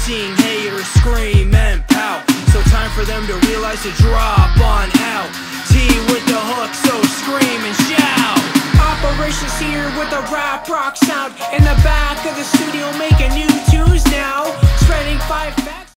seeing haters scream and pout. So time for them to realize to drop on out. T with the hook, so scream and shout. Operations here with a rap rock sound. In the back of the studio making new